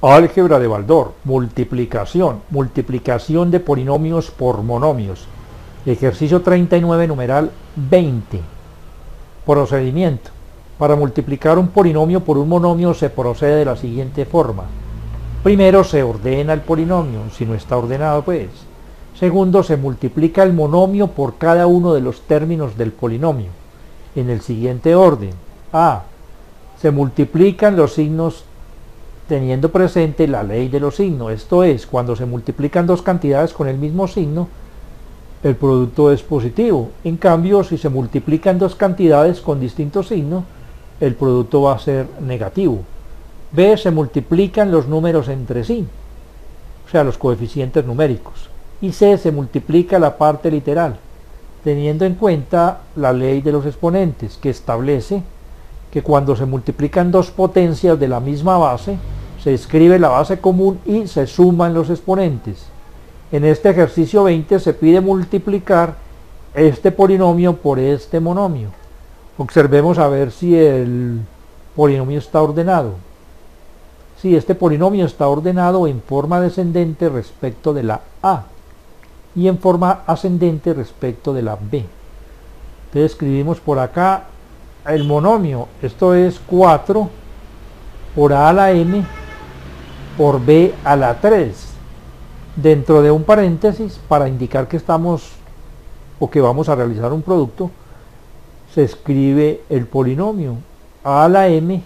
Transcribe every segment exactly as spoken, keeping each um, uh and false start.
Álgebra de Baldor, multiplicación, multiplicación de polinomios por monomios. Ejercicio treinta y nueve, numeral veinte. Procedimiento. Para multiplicar un polinomio por un monomio se procede de la siguiente forma. Primero se ordena el polinomio, si no está ordenado pues. Segundo, se multiplica el monomio por cada uno de los términos del polinomio, en el siguiente orden. A. Se multiplican los signos teniendo presente la ley de los signos, esto es, cuando se multiplican dos cantidades con el mismo signo, el producto es positivo. En cambio, si se multiplican dos cantidades con distintos signos, el producto va a ser negativo. B. Se multiplican los números entre sí, o sea, los coeficientes numéricos. Y C. Se multiplica la parte literal, teniendo en cuenta la ley de los exponentes, que establece que cuando se multiplican dos potencias de la misma base, se escribe la base común y se suman los exponentes. En este ejercicio veinte se pide multiplicar este polinomio por este monomio. Observemos a ver si el polinomio está ordenado. Si este polinomio está ordenado en forma descendente respecto de la A y en forma ascendente respecto de la B. Entonces escribimos por acá el monomio, esto es cuatro por A a la M por B a la tres, dentro de un paréntesis para indicar que estamos o que vamos a realizar un producto, se escribe el polinomio A a la M,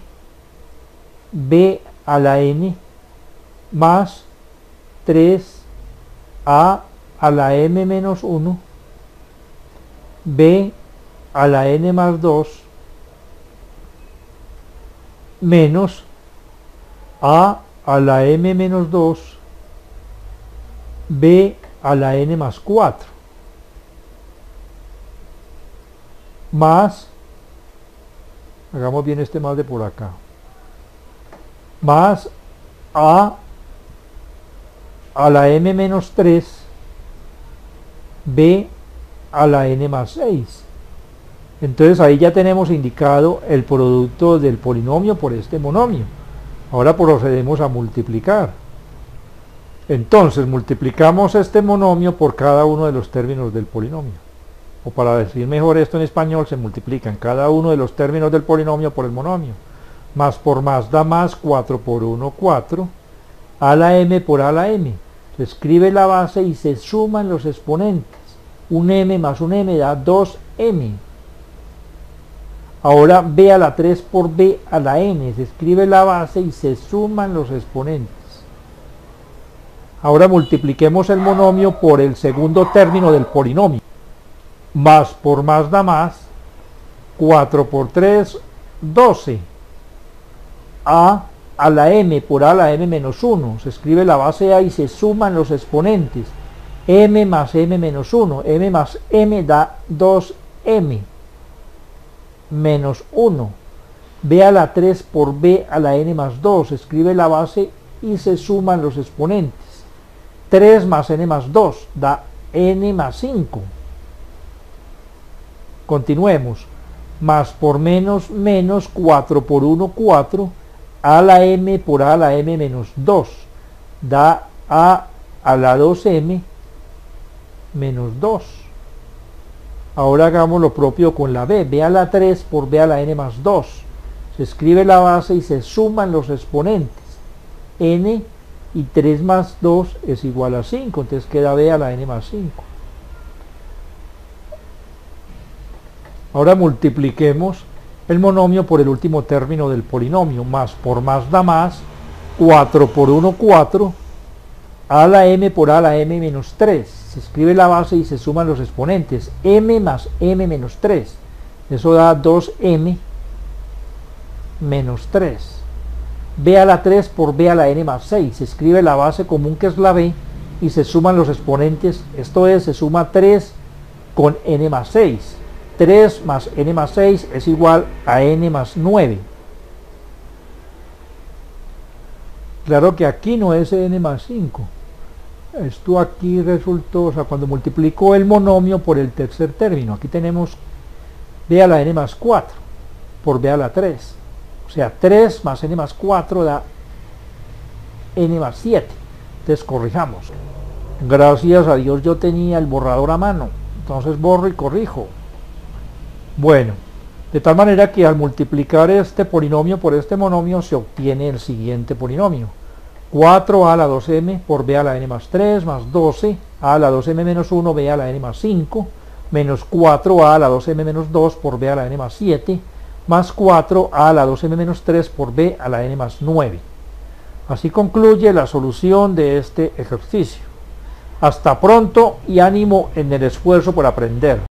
B a la N más tres A a la M menos uno, B a la N más dos, menos A a la M menos dos, B a la N más cuatro, más, hagamos bien este más de por acá, más A a la M menos tres, B a la N más seis. Entonces ahí ya tenemos indicado el producto del polinomio por este monomio. Ahora procedemos a multiplicar. Entonces multiplicamos este monomio por cada uno de los términos del polinomio. O para decir mejor esto en español, se multiplican cada uno de los términos del polinomio por el monomio. Más por más da más, cuatro por uno, cuatro. A la M por A la M. Se escribe la base y se suman los exponentes. Un M más un M da dos M. Ahora B a la tres por B a la N, se escribe la base y se suman los exponentes. Ahora multipliquemos el monomio por el segundo término del polinomio. Más por más da más, cuatro por tres, doce. A a la M por A a la M menos uno, se escribe la base A y se suman los exponentes. M más M menos uno, M más M da dos M. Menos uno, B a la tres por B a la N más dos, se escribe la base y se suman los exponentes. tres más N más dos da N más cinco. Continuemos. Más por menos, menos cuatro por uno, cuatro. A a la M por A a la M menos dos da A a la dos M menos dos. Ahora hagamos lo propio con la B, B a la tres por B a la N más dos. Se escribe la base y se suman los exponentes. N y tres más dos es igual a cinco, entonces queda B a la N más cinco. Ahora multipliquemos el monomio por el último término del polinomio. Más por más da más, cuatro por uno, cuatro. A a la M por A a la M menos tres. Se escribe la base y se suman los exponentes. M más M menos tres. Eso da dos M menos tres. B a la tres por B a la N más seis. Se escribe la base común que es la B y se suman los exponentes. Esto es, se suma tres con N más seis. tres más N más seis es igual a N más nueve. Claro que aquí no es N más cinco. Esto aquí resultó, o sea, cuando multiplico el monomio por el tercer término, aquí tenemos B a la N más cuatro por B a la tres. O sea, tres más N más cuatro da n más siete. Entonces corrijamos. Gracias a Dios yo tenía el borrador a mano, entonces borro y corrijo. Bueno, de tal manera que al multiplicar este polinomio por este monomio se obtiene el siguiente polinomio: cuatro a la dos m por b a la n más tres más doce a la dos m menos uno b a la n más cinco menos cuatro a la dos m menos dos por b a la n más siete más cuatro a la dos m menos tres por b a la n más nueve. Así concluye la solución de este ejercicio. Hasta pronto y ánimo en el esfuerzo por aprender.